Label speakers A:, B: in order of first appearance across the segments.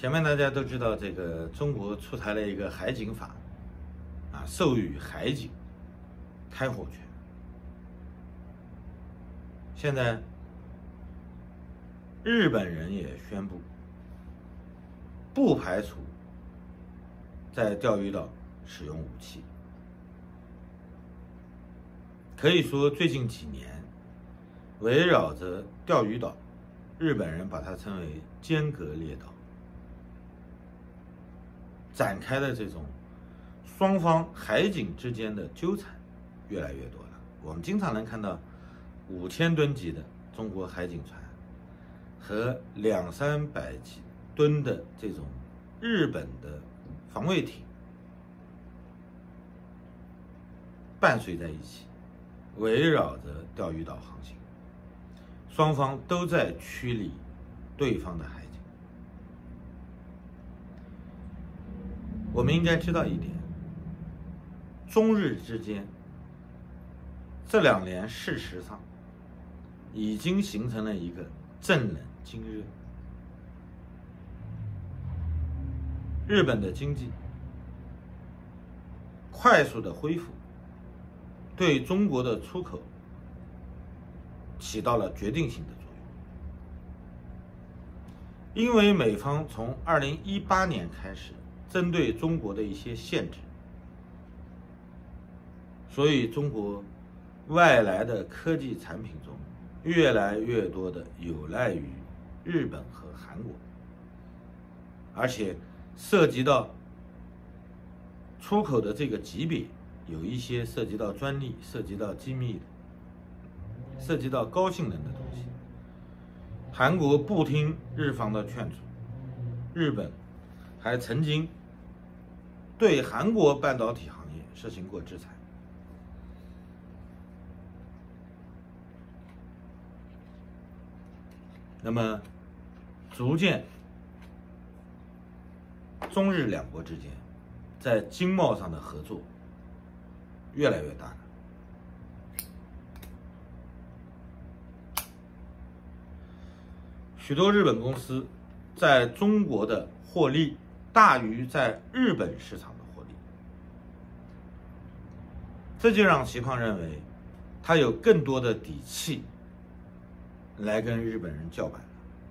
A: 前面大家都知道，这个中国出台了一个海警法，授予海警开火权。现在日本人也宣布，不排除在钓鱼岛使用武器。可以说，最近几年围绕着钓鱼岛，日本人把它称为间隔列岛，展开的这种双方海警之间的纠缠越来越多了。我们经常能看到5000吨级的中国海警船和200-300吨的这种日本的防卫艇伴随在一起，围绕着钓鱼岛航行，双方都在驱离对方的海警。我们应该知道一点，中日之间这2年事实上已经形成了一个正冷经热。日本的经济快速的恢复，对中国的出口起到了决定性的作用。因为美方从2018年开始针对中国的一些限制，所以中国外来的科技产品中越来越多的有赖于日本和韩国，而且涉及到出口的这个级别，有一些涉及到专利、涉及到机密的、涉及到高性能的东西。韩国不听日方的劝阻，日本还曾经对韩国半导体行业实行过制裁。那么，逐渐，中日两国之间在经贸上的合作越来越大了。许多日本公司在中国的获利大于在日本市场的获利，这就让齐胖认为他有更多的底气来跟日本人叫板了。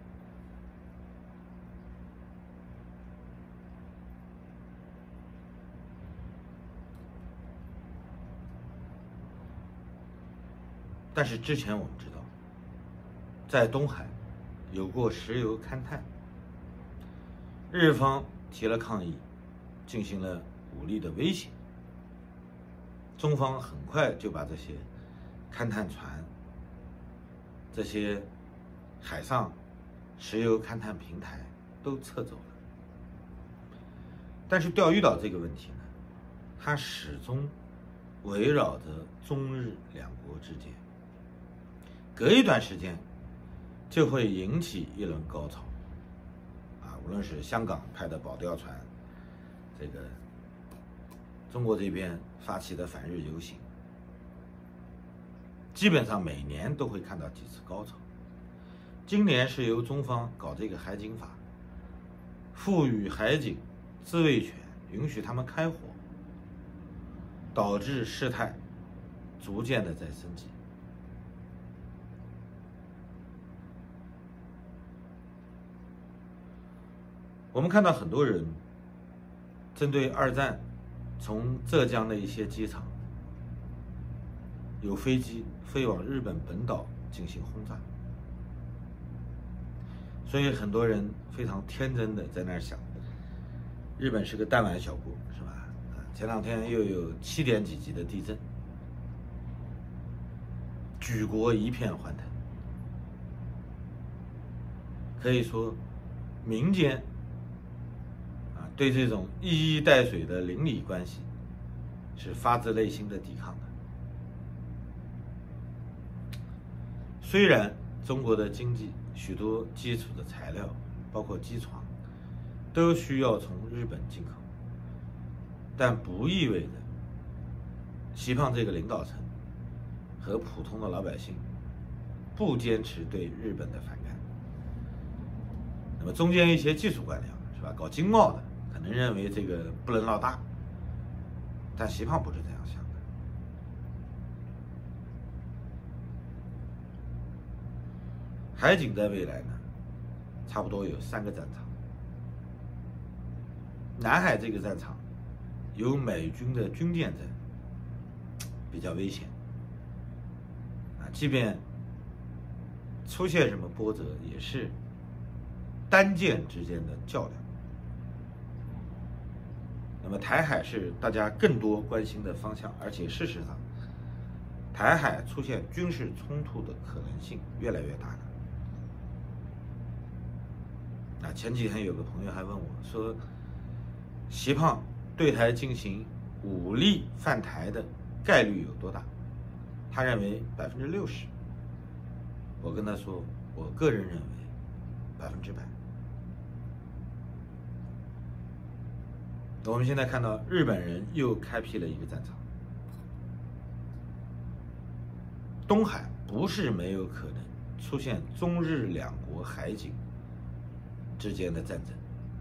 A: 但是之前我们知道，在东海有过石油勘探，日方提了抗议，进行了武力的威胁，中方很快就把这些勘探船、这些海上石油勘探平台都撤走了。但是钓鱼岛这个问题呢，它始终围绕着中日两国之间，隔一段时间就会引起一轮高潮，无论是香港派的保钓船，这个中国这边发起的反日游行，基本上每年都会看到几次高潮。今年是由中方搞这个海警法，赋予海警自卫权，允许他们开火，导致事态逐渐的在升级。我们看到很多人针对二战从浙江的一些机场有飞机飞往日本本岛进行轰炸，所以很多人非常天真的在那儿想，日本是个弹丸小国，是吧？前2天又有7点几级的地震，举国一片欢腾。可以说，民间对这种一衣带水的邻里关系是发自内心的抵抗的。虽然中国的经济许多基础的材料，包括机床，都需要从日本进口，但不意味着习胖这个领导层和普通的老百姓不坚持对日本的反感。那么中间一些技术官僚， 是吧？搞经贸的可能认为这个不能闹大，但习胖不是这样想的。海警在未来呢，差不多有3个战场。南海这个战场有美军的军舰在，比较危险啊，即便出现什么波折，也是单舰之间的较量。那么台海是大家更多关心的方向，而且事实上，台海出现军事冲突的可能性越来越大了。啊，前几天有个朋友还问我说，习胖对台进行武力犯台的概率有多大？他认为60%。我跟他说，我个人认为100%。我们现在看到日本人又开辟了一个战场，东海不是没有可能出现中日两国海警之间的战争。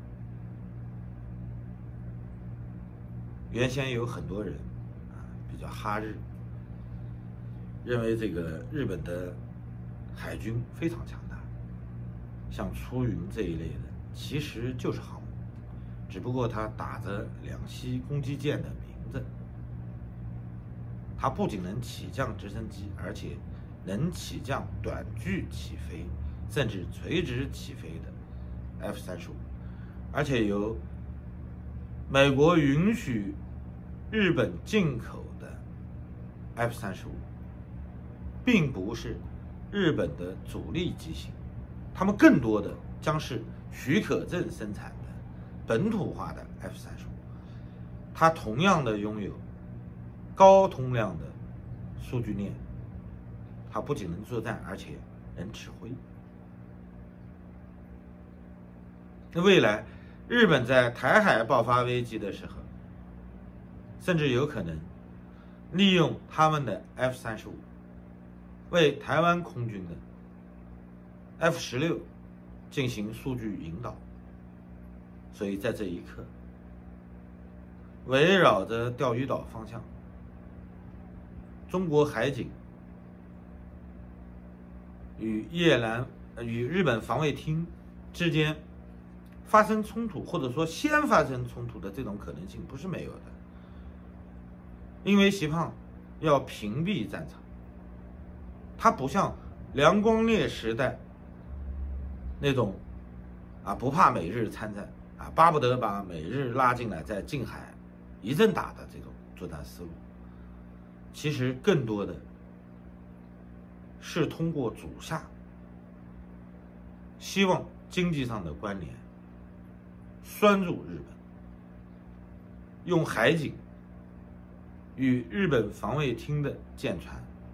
A: 原先有很多人比较哈日，认为这个日本的海军非常强大，像出云这一类的其实就是航母，只不过它打着两栖攻击舰的名字。它不仅能起降直升机，而且能起降短距起飞甚至垂直起飞的 F-35，而且由美国允许日本进口的 F-35，并不是日本的主力机型，他们更多的将是许可证生产的本土化的 F-35，它同样的拥有高通量的数据链，它不仅能作战，而且能指挥。未来日本在台海爆发危机的时候，甚至有可能利用他们的 F-35为台湾空军的 F-16进行数据引导。所以在这一刻，围绕着钓鱼岛方向，中国海警与日本防卫厅之间发生冲突，或者说先发生冲突的这种可能性不是没有的。因为习胖要屏蔽战场，他不像梁光烈时代那种不怕美日参战巴不得把美日拉进来，在近海一阵打的这种作战思路。其实更多的是通过主下，希望经济上的关联拴住日本，用海警与日本防卫厅的舰船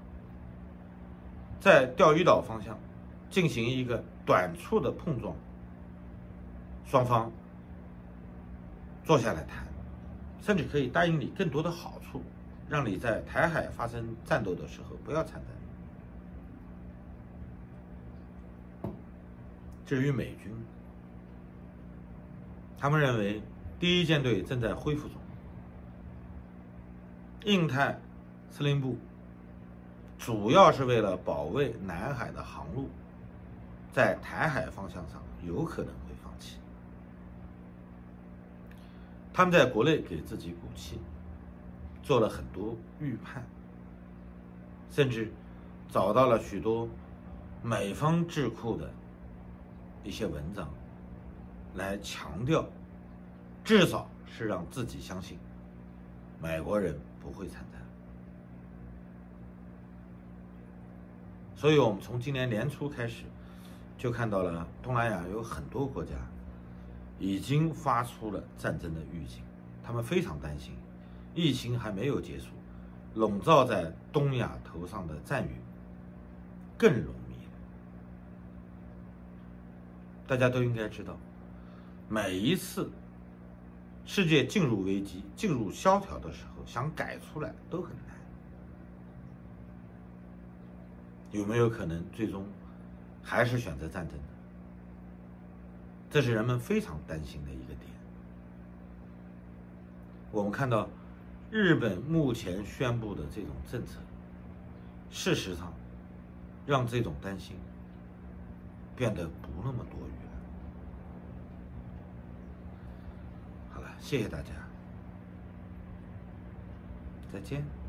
A: 在钓鱼岛方向进行一个短促的碰撞，双方坐下来谈，甚至可以答应你更多的好处，让你在台海发生战斗的时候不要参战。至于美军，他们认为第一舰队正在恢复中，印太司令部主要是为了保卫南海的航路，在台海方向上有可能会放弃。他们在国内给自己鼓气，做了很多预判，甚至找到了许多美方智库的一些文章，来强调，至少是让自己相信美国人不会参战。所以我们从今年年初开始就看到了东南亚有很多国家已经发出了战争的预警，他们非常担心疫情还没有结束，笼罩在东亚头上的战云更容易了。大家都应该知道，每一次世界进入危机、进入萧条的时候，想改出来都很难。有没有可能最终还是选择战争呢？ 这是人们非常担心的一个点。我们看到日本目前宣布的这种政策，事实上让这种担心变得不那么多余了。好了，谢谢大家，再见。